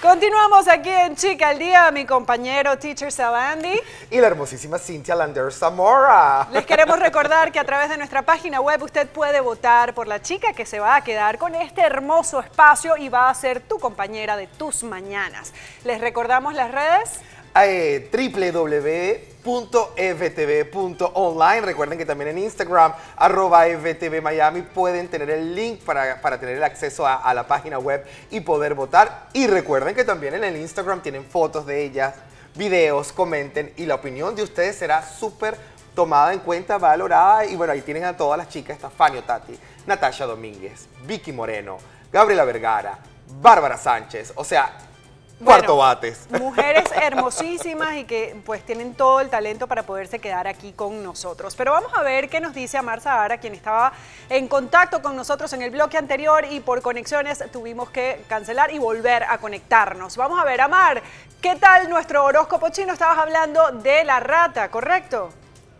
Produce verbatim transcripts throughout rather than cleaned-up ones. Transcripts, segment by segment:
Continuamos aquí en Chica al Día, mi compañero Teacher Salandi y la hermosísima Cynthia Lander Zamora. Les queremos recordar que a través de nuestra página web usted puede votar por la chica que se va a quedar con este hermoso espacio y va a ser tu compañera de tus mañanas. Les recordamos las redes. Eh, w w w punto f t v punto online. Recuerden que también en Instagram, arroba F T V Miami, pueden tener el link para, para tener el acceso a, a la página web y poder votar. Y recuerden que también en el Instagram tienen fotos de ellas, videos, comenten y la opinión de ustedes será súper tomada en cuenta, valorada. Y bueno, ahí tienen a todas las chicas, está Fanny Tati, Natasha Domínguez, Vicky Moreno, Gabriela Vergara, Bárbara Sánchez, o sea, cuarto bueno, bates. Mujeres hermosísimas y que pues tienen todo el talento para poderse quedar aquí con nosotros. Pero vamos a ver qué nos dice Amar Zahara, quien estaba en contacto con nosotros en el bloque anterior y por conexiones tuvimos que cancelar y volver a conectarnos. Vamos a ver, Amar, ¿qué tal nuestro horóscopo chino? Estabas hablando de la rata, ¿correcto?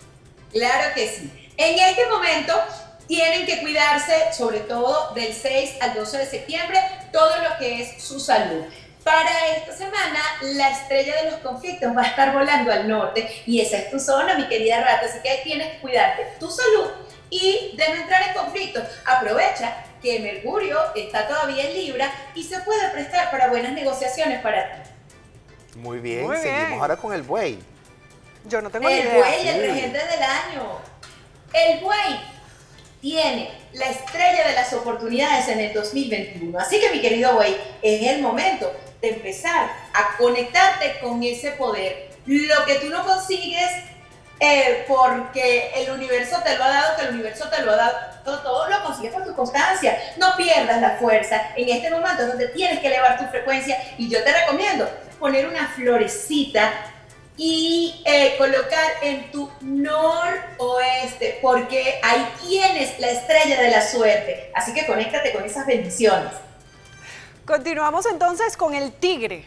Claro que sí. En este momento tienen que cuidarse, sobre todo del seis al doce de septiembre, todo lo que es su salud. Para esta semana, la estrella de los conflictos va a estar volando al norte y esa es tu zona, mi querida rata, así que ahí tienes que cuidarte tu salud y de no entrar en conflictos. Aprovecha que Mercurio está todavía en Libra y se puede prestar para buenas negociaciones para ti. Muy bien, Muy bien. seguimos ahora con el buey. Yo no tengo ni El idea. buey, el regente del año. El buey tiene la estrella de las oportunidades en el dos mil veintiuno. Así que, mi querido buey, es el momento de empezar a conectarte con ese poder. Lo que tú no consigues eh, porque el universo te lo ha dado, que el universo te lo ha dado todo, lo consigues por tu constancia. No pierdas la fuerza. En este momento es donde tienes que elevar tu frecuencia y yo te recomiendo poner una florecita y eh, colocar en tu noroeste, porque ahí tienes la estrella de la suerte. Así que conéctate con esas bendiciones. Continuamos entonces con el tigre.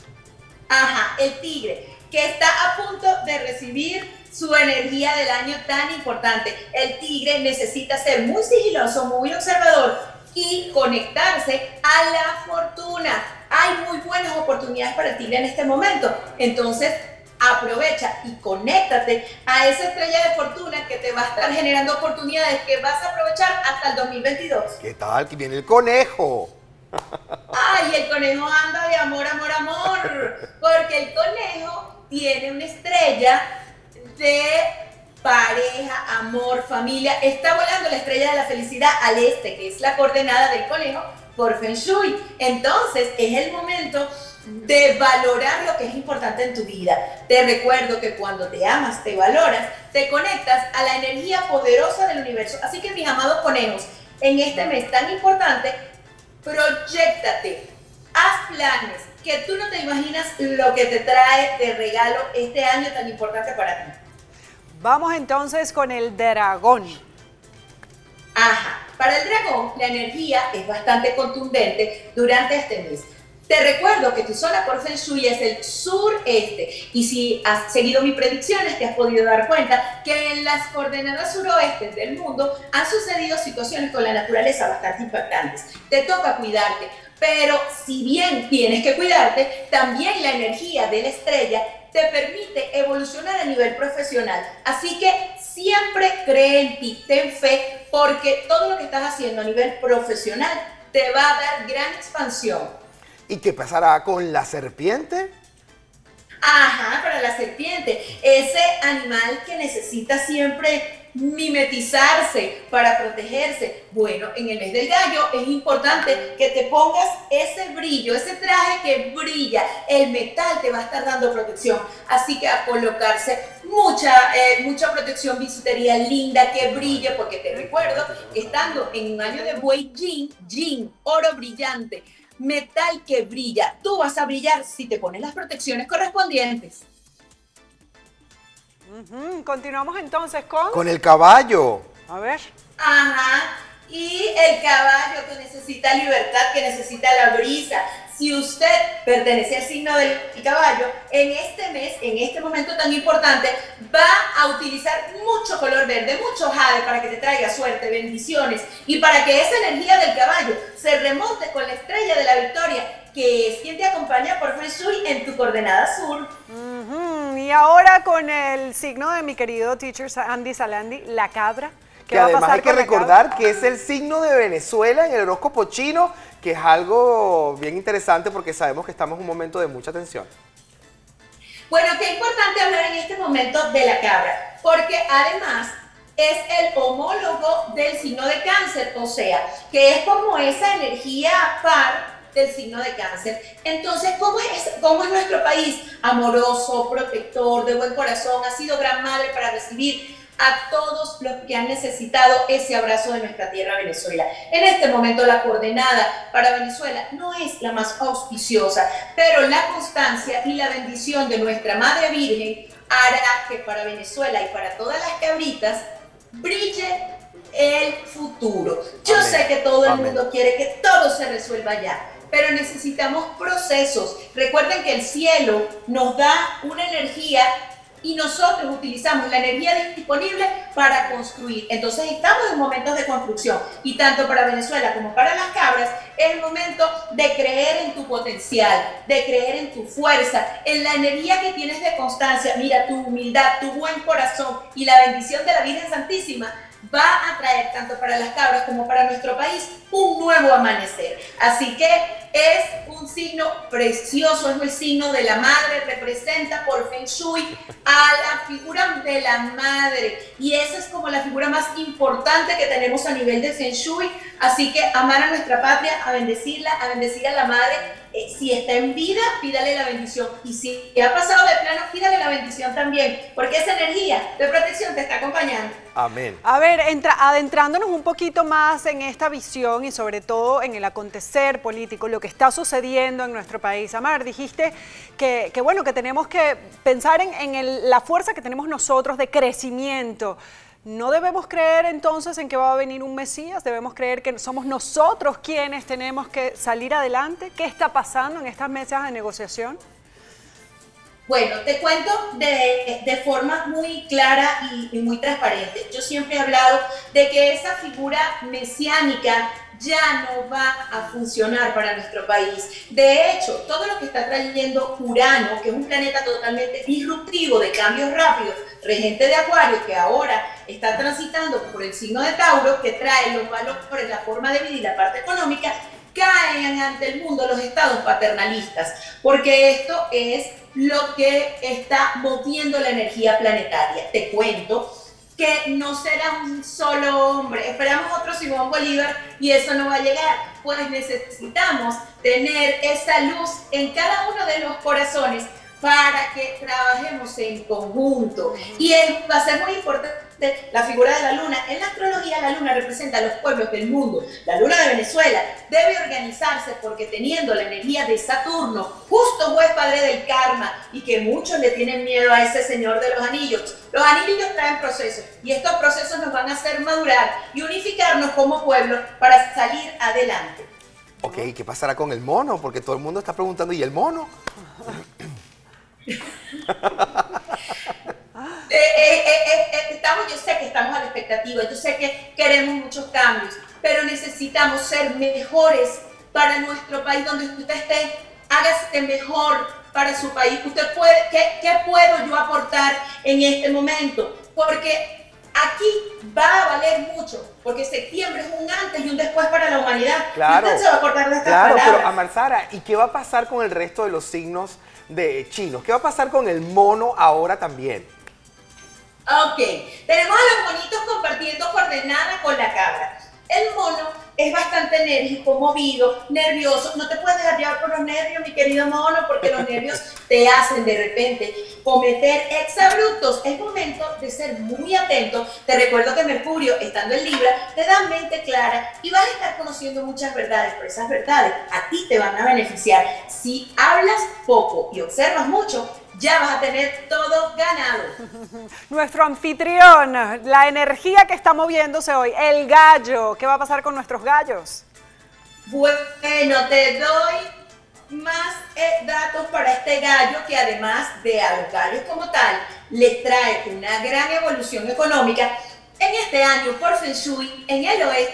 Ajá, el tigre, que está a punto de recibir su energía del año tan importante. El tigre necesita ser muy sigiloso, muy observador y conectarse a la fortuna. Hay muy buenas oportunidades para el tigre en este momento. Entonces, aprovecha y conéctate a esa estrella de fortuna que te va a estar generando oportunidades que vas a aprovechar hasta el dos mil veintidós. ¿Qué tal? Que viene el conejo. Ay, el conejo anda de amor, amor, amor, porque el conejo tiene una estrella de pareja, amor, familia. Está volando la estrella de la felicidad al este, que es la coordenada del conejo por Feng Shui. Entonces, es el momento de valorar lo que es importante en tu vida. Te recuerdo que cuando te amas, te valoras, te conectas a la energía poderosa del universo. Así que, mis amados conejos, en este mes tan importante, proyéctate, haz planes, que tú no te imaginas lo que te trae de regalo este año tan importante para ti. Vamos entonces con el dragón. Ajá, para el dragón la energía es bastante contundente durante este mes. Te recuerdo que tu zona por Feng Shui es el sureste y si has seguido mis predicciones te has podido dar cuenta que en las coordenadas suroeste del mundo han sucedido situaciones con la naturaleza bastante impactantes. Te toca cuidarte, pero si bien tienes que cuidarte, también la energía de la estrella te permite evolucionar a nivel profesional. Así que siempre cree en ti, ten fe, porque todo lo que estás haciendo a nivel profesional te va a dar gran expansión. ¿Y qué pasará con la serpiente? Ajá, para la serpiente, ese animal que necesita siempre mimetizarse para protegerse. Bueno, en el mes del gallo es importante que te pongas ese brillo, ese traje que brilla. El metal te va a estar dando protección, así que a colocarse mucha, eh, mucha protección, bisutería linda que brille, porque te recuerdo que estando en un año de buey yin, yin, oro brillante, metal que brilla, tú vas a brillar si te pones las protecciones correspondientes. Uh-huh. Continuamos entonces con... Con el caballo. A ver. Ajá, y el caballo que necesita libertad, que necesita la brisa. Si usted pertenece al signo del caballo, en este mes, en este momento tan importante, va a utilizar mucho color verde, mucho jade para que te traiga suerte, bendiciones y para que esa energía del caballo se remonte con la estrella de la victoria que es quien te acompaña por Feng Shui en tu coordenada sur. Uh-huh. Y ahora con el signo de mi querido teacher Andy Salandi, la cabra. Que además hay que recordar que es el signo de Venezuela en el horóscopo chino, que es algo bien interesante porque sabemos que estamos en un momento de mucha tensión. Bueno, qué importante hablar en este momento de la cabra, porque además es el homólogo del signo de Cáncer, o sea, que es como esa energía par del signo de Cáncer. Entonces, ¿cómo es, cómo es nuestro país? Amoroso, protector, de buen corazón, ha sido gran madre para recibir a todos los que han necesitado ese abrazo de nuestra tierra Venezuela. En este momento la coordenada para Venezuela no es la más auspiciosa, pero la constancia y la bendición de nuestra Madre Virgen hará que para Venezuela y para todas las cabritas brille el futuro. Yo Amén. sé que todo el Amén. mundo quiere que todo se resuelva ya, pero necesitamos procesos. Recuerden que el cielo nos da una energía y nosotros utilizamos la energía disponible para construir. Entonces estamos en momentos de construcción y tanto para Venezuela como para las cabras es el momento de creer en tu potencial, de creer en tu fuerza, en la energía que tienes de constancia. Mira, tu humildad, tu buen corazón y la bendición de la Virgen Santísima va a traer tanto para las cabras como para nuestro país un nuevo amanecer. Así que es un signo precioso, es el signo de la madre, representa por Feng Shui a la figura de la madre y esa es como la figura más importante que tenemos a nivel de Feng Shui. Así que amar a nuestra patria, a bendecirla, a bendecir a la madre. Eh, si está en vida, pídale la bendición. Y si ha pasado de plano, pídale la bendición también, porque esa energía de protección te está acompañando. Amén. A ver, entra, adentrándonos un poquito más en esta visión y sobre todo en el acontecer político, lo que está sucediendo en nuestro país. Amar, dijiste que, que bueno, que tenemos que pensar en, en el, la fuerza que tenemos nosotros de crecimiento. ¿No debemos creer entonces en que va a venir un Mesías? ¿Debemos creer que somos nosotros quienes tenemos que salir adelante? ¿Qué está pasando en estas mesas de negociación? Bueno, te cuento de, de forma muy clara y, y muy transparente. Yo siempre he hablado de que esa figura mesiánica ya no va a funcionar para nuestro país. De hecho, todo lo que está trayendo Urano, que es un planeta totalmente disruptivo, de cambios rápidos, regente de Acuario, que ahora está transitando por el signo de Tauro, que trae los valores, la forma de vida y la parte económica, caen ante el mundo los estados paternalistas, porque esto es lo que está moviendo la energía planetaria. Te cuento que no será un solo hombre, esperamos otro Simón Bolívar y eso no va a llegar, pues necesitamos tener esa luz en cada uno de los corazones para que trabajemos en conjunto. Y es, va a ser muy importante la figura de la luna. En la astrología la luna representa a los pueblos del mundo. La luna de Venezuela debe organizarse porque teniendo la energía de Saturno, justo juez padre del karma, y que muchos le tienen miedo a ese señor de los anillos. Los anillos traen procesos y estos procesos nos van a hacer madurar y unificarnos como pueblo para salir adelante. Ok, ¿qué pasará con el mono? Porque todo el mundo está preguntando, ¿y el mono? Eh, eh, eh, eh, estamos, yo sé que estamos a la expectativa, yo sé que queremos muchos cambios, pero necesitamos ser mejores para nuestro país, donde usted esté, hágase mejor para su país. Usted puede, ¿qué, qué puedo yo aportar en este momento? Porque aquí va a valer mucho, porque septiembre es un antes y un después para la humanidad. Claro, y usted se va a acordar de estas claro, palabras. Pero Amarzara, ¿y qué va a pasar con el resto de los signos de chinos? ¿Qué va a pasar con el mono ahora también? Ok, tenemos a los monitos compartiendo coordenada con la cabra. El mono es bastante enérgico, movido, nervioso. No te puedes dejar llevar por los nervios, mi querido mono, porque los nervios te hacen de repente cometer exabruptos. Es momento de ser muy atento. Te recuerdo que Mercurio, estando en Libra, te da mente clara y vas a estar conociendo muchas verdades, pero esas verdades a ti te van a beneficiar. Si hablas poco y observas mucho, ya vas a tener todo ganado. Nuestro anfitrión, la energía que está moviéndose hoy, el gallo. ¿Qué va a pasar con nuestros gallos? Bueno, te doy más eh, datos para este gallo, que además de a los gallos como tal, les trae una gran evolución económica. En este año, por Feng Shui, en el oeste,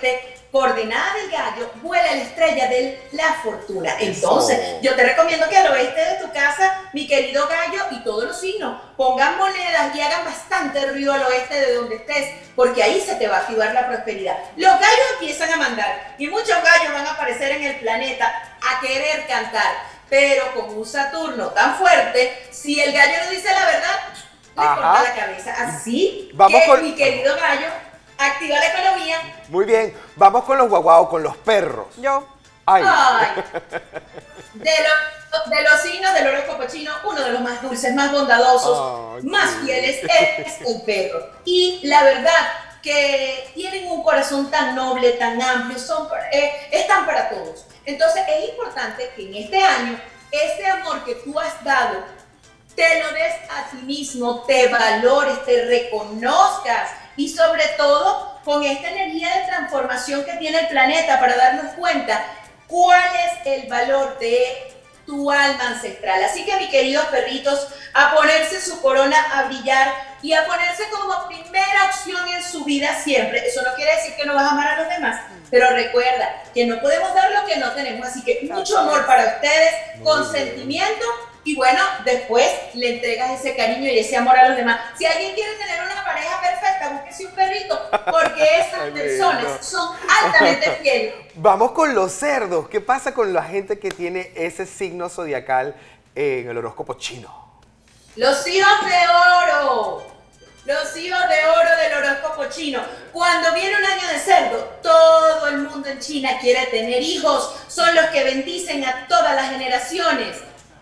coordenada del gallo, vuela la estrella de la fortuna. Entonces, yo te recomiendo que al oeste de tu casa, mi querido gallo y todos los signos, pongan monedas y hagan bastante ruido al oeste de donde estés, porque ahí se te va a activar la prosperidad. Los gallos empiezan a mandar y muchos gallos van a aparecer en el planeta a querer cantar, pero con un Saturno tan fuerte, si el gallo no dice la verdad, le Ajá. corta la cabeza. Así Vamos que, con... mi querido gallo, activa la economía. Muy bien, vamos con los guaguaos, con los perros. Yo. Ay. Ay. De, lo, de los signos del horóscopo chino, uno de los más dulces, más bondadosos, Ay, más sí. fieles es el perro. Y la verdad que tienen un corazón tan noble, tan amplio, son, eh, están para todos. Entonces es importante que en este año, ese amor que tú has dado, te lo des a ti mismo, te valores, te reconozcas y sobre todo con esta energía de transformación que tiene el planeta para darnos cuenta cuál es el valor de tu alma ancestral. Así que, mis queridos perritos, a ponerse su corona a brillar y a ponerse como primera opción en su vida siempre. Eso no quiere decir que no vas a amar a los demás, pero recuerda que no podemos dar lo que no tenemos. Así que mucho amor para ustedes, consentimiento. Y bueno, después le entregas ese cariño y ese amor a los demás. Si alguien quiere tener una pareja perfecta, búsquese un perrito, porque esas Ay, personas lindo. son altamente fieles. Vamos con los cerdos. ¿Qué pasa con la gente que tiene ese signo zodiacal en el horóscopo chino? Los hijos de oro, los hijos de oro del horóscopo chino. Cuando viene un año de cerdo, todo el mundo en China quiere tener hijos. Son los que bendicen a todas las generaciones.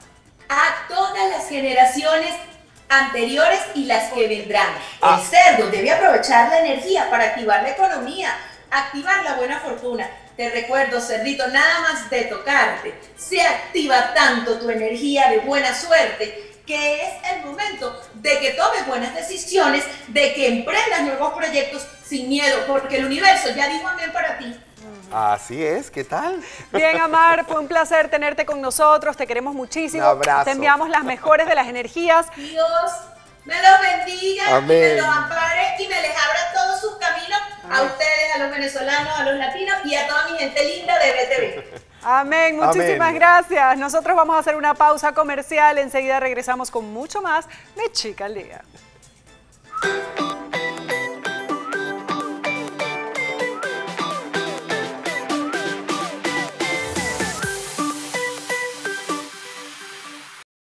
A todas las generaciones anteriores y las que vendrán. Ah. El cerdo debe aprovechar la energía para activar la economía, activar la buena fortuna. Te recuerdo, cerdito, nada más de tocarte, se activa tanto tu energía de buena suerte que es el momento de que tomes buenas decisiones, de que emprendas nuevos proyectos sin miedo, porque el universo ya dijo amén para ti. Así es, ¿qué tal? Bien, Amar, fue un placer tenerte con nosotros, te queremos muchísimo. Un abrazo. Te enviamos las mejores de las energías. Dios me los bendiga, Amén. y me los ampare y me les abra todos sus caminos a ustedes, a los venezolanos, a los latinos y a toda mi gente linda de B T V. Amén, muchísimas Amén. gracias. Nosotros vamos a hacer una pausa comercial, enseguida regresamos con mucho más de Chica al Día.